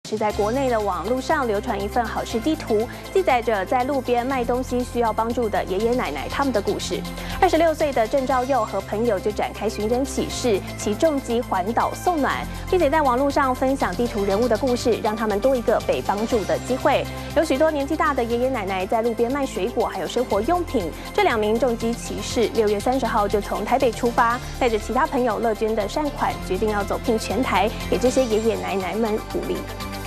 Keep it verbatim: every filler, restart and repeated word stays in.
是在国内的网络上流传一份好事地图，记载着在路边卖东西需要帮助的爷爷奶奶他们的故事。二十六岁的郑兆佑和朋友就展开寻人启事，骑重机环岛送暖，并且在网络上分享地图人物的故事，让他们多一个被帮助的机会。有许多年纪大的爷爷奶奶在路边卖水果，还有生活用品。这两名重机骑士六月三十号就从台北出发，带着其他朋友乐捐的善款，决定要走遍全台，给这些爷爷奶奶们鼓励。